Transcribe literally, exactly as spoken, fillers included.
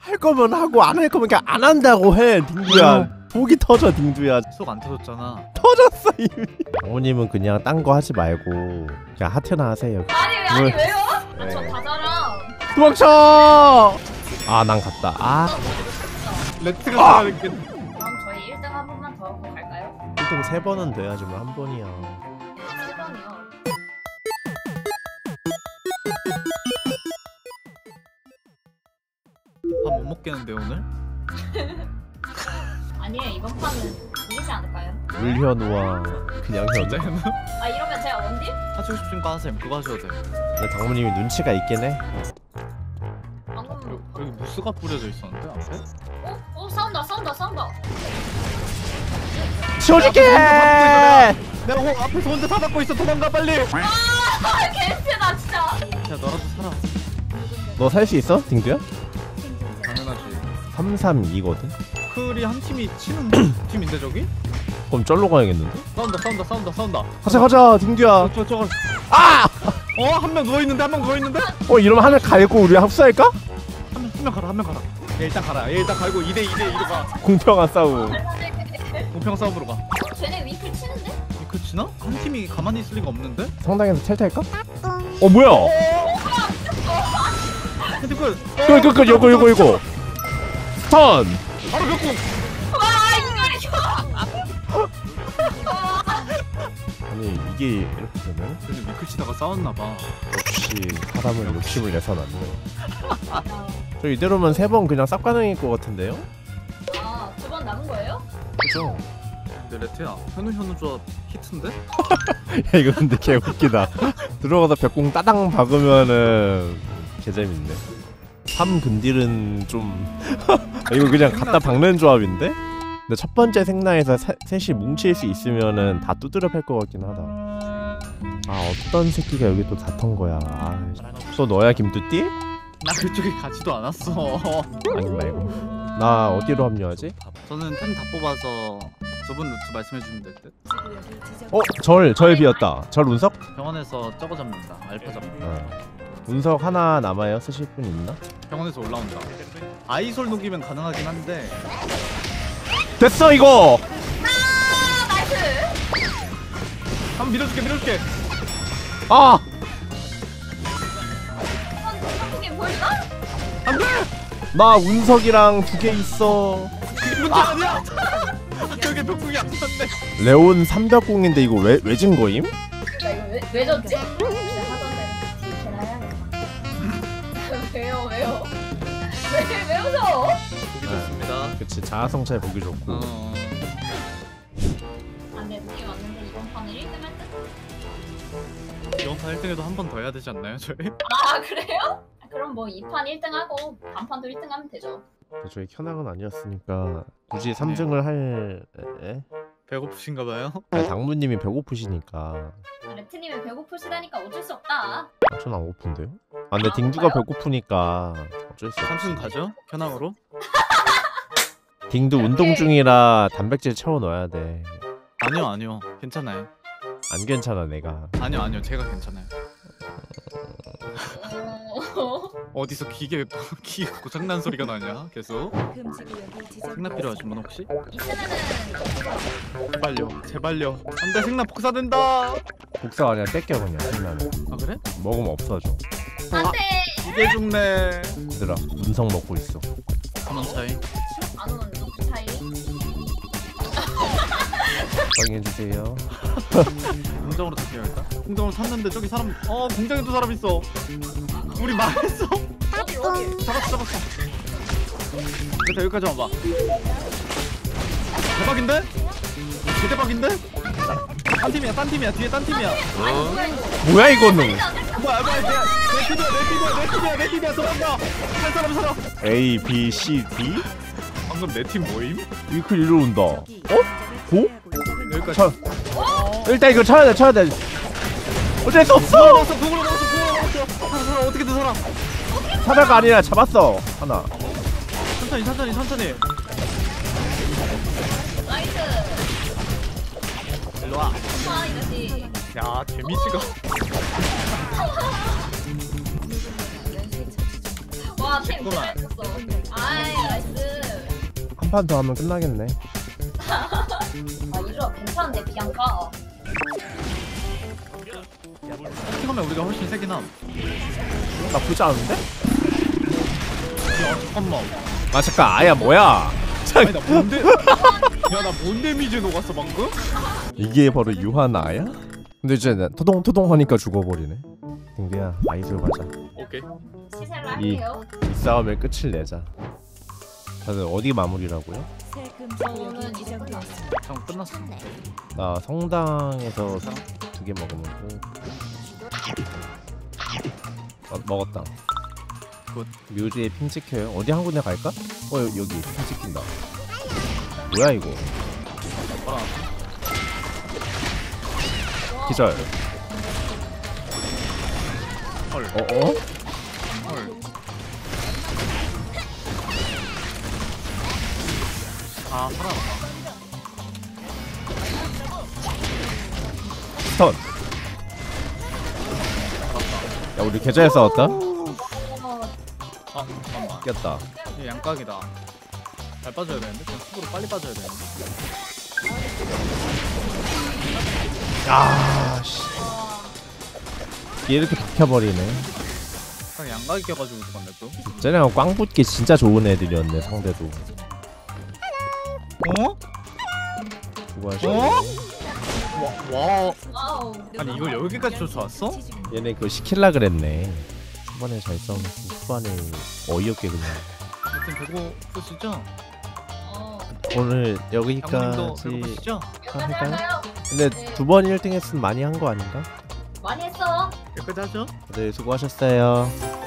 할 거면 하고 안 할 거면 그냥 안 한다고 해. 딩두야 복이 터져. 딩두야 속 안 터졌잖아. 터졌어 이미. 장모님은 그냥 딴 거 하지 말고 그냥 하트나 하세요. 아니 왜, 아니 뭘. 왜요? 네. 저 가자랑. 도망쳐. 아 난 갔다. 아 레트가 아! 살아있겠. 그럼 저희 일 등 한 번만 더 하고 갈까요? 일 등 세 번은 돼야지 뭐 한 번이야. 세 번이요. 밥 못 먹겠는데 오늘? 아니에요, 이번 판은 이기지 않을까요? 물현우와 그냥 현우. 진짜 현우? 아 이러면 제가 원딜? 하시고 싶은 거 하세요. 그거 하셔도 돼. 근데 장모님이 눈치가 있긴 해. 방금 여기 무스가 뿌려져 있었는데 앞에? 어? 어 싸운다 싸운다 싸운다. 치워줄게. 내가 호, 앞에서 혼자 다 받고 있어. 도망가 빨리. 야 아 개쎄다 진짜. 너라도 살아. 너 살 수 있어? 딩두야? 당연하지. 삼 삼 이거든? 클이 한 팀이 치는 팀인데 저기? 그럼 쩔로 가야겠는데? 싸운다 싸운다 싸운다 싸운다. 가자 가자 딩두야. 저 저거. 아! 어? 한 명 누워있는데 한 명 누워있는데? 어 이러면 하나 갈고 우리 합수할까? 한 명 한 명 가라 한 명 가라. 얘 일단 가라. 얘 일단 갈고 이 대 이 대 이로 가. 공평한 싸움. 공평 싸움으로 가. 어, 쟤네 위클 치는데? 이거 치나? 한 팀이 가만히 있을 리가 없는데? 성당에서 텔탈까? 어 뭐야? 근데 그 그 그 그 요거 요거 요거 턴! 바로 벽공. 와 이걸 이겨. 아니 이게 이렇게 되면? 근데 미클 치다가 싸웠나봐. 역시 사람은 욕심을 내선 안돼. 저 이대로면 세 번 그냥 쌉 가능일 것 같은데요? 아두 번 남은 거예요? 그죠? 근데 레트야 현우 현우 조합 히트인데? 야 이거 근데 개 웃기다. 들어가서 벽공 따당 박으면은 개재밌네. 삼 근딜은 좀 이거 그냥 갖다 박는 조합인데? 근데 첫 번째 생나에서 세, 셋이 뭉칠 수 있으면은 다 두드려 팰 것 같긴 하다. 아 어떤 새끼가 여기 또 다 턴 거야. 아, 또 너야 김뚜띠? 나 그쪽에 가지도 않았어. 아니 말고 나 어디로 합류하지? 저는 템 다 뽑아서 저분 루트 말씀해주면 될 듯. 어? 절! 절 비었다. 절 운석? 병원에서 저거 잡는다. 알파 잡는다. 어. 운석 하나 남아요? 쓰실 분 있나? 병원에서 올라온다. 아이솔 녹이면 가능하긴 한데 됐어 이거! 아 나이스. 한번 밀어줄게 밀어줄게. 아! 한국인 보여주나? 안돼! 나 운석이랑 두 개 있어. 그게 문제 아. 아니야! 저게 벽궁이 안 맞네. 레온 삼백공인데 이거 왜, 왜 진 거임? 나 이거 왜, 왜 졌지? 진짜 하던데 걔나 해야겠다. 왜요 왜요? 왜, 왜 웃어? 보기 좋습니다. 그치 자아성찰 보기 좋고. 어... 안돼 느낌 왔는데 이번 판은 일 등 할 듯? 이번 판 일 등에도 한 번 더 해야 되지 않나요 저희? 아 그래요? 그럼 뭐 이 판 일 등 하고 반판도 일 등 하면 되죠. 저희 현황은 아니었으니까 굳이 삼 등을 할... 에? 배고프신가봐요? 아니, 당무님이 배고프시니까. 아, 레트님은 배고프시다니까 어쩔 수 없다. 전 안 고픈데요? 아 근데 딩두가 배고프니까 어쩔 수 없지. 삼촌 가죠? 현황으로? 딩두 운동 중이라 단백질 채워 넣어야 돼. 아니요 아니요 괜찮아요. 안 괜찮아 내가. 아니요 아니요 제가 괜찮아요. 어... 어디서 기계 기계 고장난 소리가 나냐 계속. 생나 필요하신 분 혹시? 이때는 제발요 제발요 안돼 생나 복사된다. 복사 아니야 뺏겨 그냥 생나는. 아 그래? 먹으면 없어져. 안돼. 이게 죽네. 얘들아 운석 먹고 있어. 천원 차이. 안 오는 그 차이. 확인해주세요. 공장으로 탈게야겠다. 공장으로 탔는데 저기 사람 어 공장에도 사람 있어. 우리 망했어. 어디 어디? 잡았어 잡았어. 일단 여기까지 와봐. 대박인데? 개대박인데? 딴 팀이야 딴 팀이야 뒤에 딴 팀이야. 어? 뭐야 이거는? 뭐야 뭐야 내, 내 팀이야 내 팀이야 내 팀이야 내 팀이야 도망가. 살 사람 살아. A, B, C, D? 방금 내 팀 모임? 위클 일로 온다. 어? 고? 여기까지. 쳐. 일단 이거 쳐야 돼 쳐야 돼. 어쩔 수 없어. 먹었어 구글로 먹었어 구글로 먹었어. 살아 살아 어떻게든 살아. 사다가 아니라 잡았어 하나. 천천히 천천히 천천히. 나이스. 일로 와. 아 이거지. 야 데미지가. 와팀 잠깐만. 잘했었어. 아 판 더 하면 끝나겠네. 아 이거 괜찮은데 비앙카. 팀하면 우리가 훨씬 세긴 함. 나쁘지 않은데? 야 잠깐만. 아 잠깐 아야 뭐야? 아니 나 뭔데? 야 나 뭔 데미지 녹았어 방금? 이게 바로 유한 아야? 근데 이제 나 토동 토동 하니까 죽어버리네. 딩디야 아이돌 가자. 오케이. 시세를 이- 할게요. 이 싸움의 끝을 내자. 다들 어디 마무리라고요? 저는 이제 끝났어. 잠깐 끝났어. 나 성당에서 두 개 먹으면 돼. 어, 먹었다. 굿. 묘지에 핑 찍혀요. 어디 한 군데 갈까? 어 여, 여기 핑 찍힌다. 뭐야 이거? 봐라. 기절. 헐. 어 어? 헐. 아 살아났다. 스턴. 야 우리 계좌에 싸웠다. 어, 아 잠깐만. 꼈다. 얘 양각이다. 잘 빠져야 되는데? 그냥 속으로 빨리 빠져야 되는데. 아 씨. 얘 이렇게 박혀버리네. 그냥 양각이 껴가지고 죽었네 또. 쟤네가 꽝 붙기 진짜 좋은 애들이었네 상대도. 어? 수고하셨네. 어? 와, 와. 와우. 아니 이걸 여기까지 쫓아왔어? 얘네 그거 시킬라 그랬네. 초반에 잘 싸우면서 후반에 어이없게 그냥. 여튼 배고프시죠? 어. 오늘 장모님도 여기까지 배고프시죠? 여기까지 할까요? 근데 네. 두 번 일 등 했으면 많이 한 거 아닌가? 많이 했어. 여기까지 하죠? 다들 수고하셨어요.